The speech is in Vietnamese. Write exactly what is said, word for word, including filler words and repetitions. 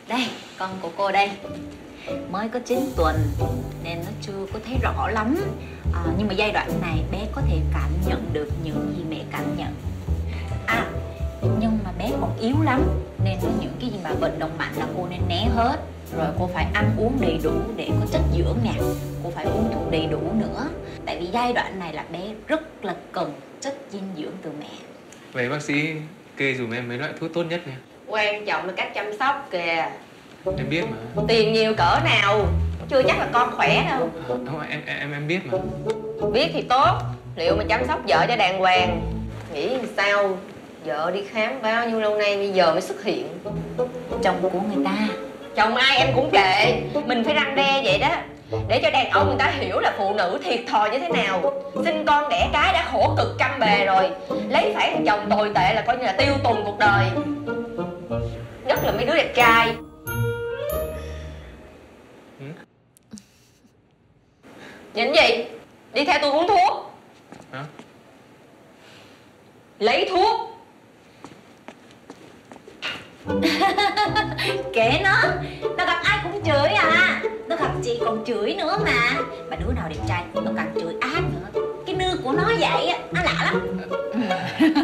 Đây, con của cô đây. Mới có chín tuần nên nó chưa có thấy rõ lắm, à, nhưng mà giai đoạn này bé có thể cảm nhận được những gì mẹ cảm nhận. À, nhưng mà bé còn yếu lắm nên những cái gì mà vận động mạnh là cô nên né hết. Rồi cô phải ăn uống đầy đủ để có chất dưỡng nè. Cô phải uống thuốc đầy đủ nữa. Tại vì giai đoạn này là bé rất là cần chất dinh dưỡng từ mẹ. Vậy bác sĩ kê dùm em mấy loại thuốc tốt nhất nha. Quan trọng là cách chăm sóc kìa. Em biết mà. Tiền nhiều cỡ nào chưa chắc là con khỏe đâu. Không, em em em biết mà. Biết thì tốt. Liệu mà chăm sóc vợ cho đàng hoàng. Nghĩ sao vợ đi khám bao nhiêu lâu nay bây giờ mới xuất hiện. Chồng của người ta. Chồng ai em cũng kệ. Mình phải răn đe vậy đó, để cho đàn ông người ta hiểu là phụ nữ thiệt thòi như thế nào. Sinh con đẻ cái đã khổ cực trăm bề rồi, lấy phải thằng chồng tồi tệ là coi như là tiêu tùng cuộc đời. Nhất là mấy đứa đẹp trai. Ừ? Nhìn gì? Đi theo tôi uống thuốc. Hả? Lấy thuốc. Kệ nó, nó gặp ai cũng chửi à. Nó gặp chị còn chửi nữa mà. Mà đứa nào đẹp trai nó càng chửi ác nữa. Cái nư của nó vậy á, nó lạ lắm.